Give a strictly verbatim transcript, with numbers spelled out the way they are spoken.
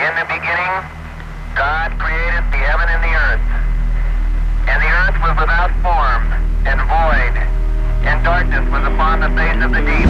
In the beginning, God created the heaven and the earth. And the earth was without form and void, and darkness was upon the face of the deep.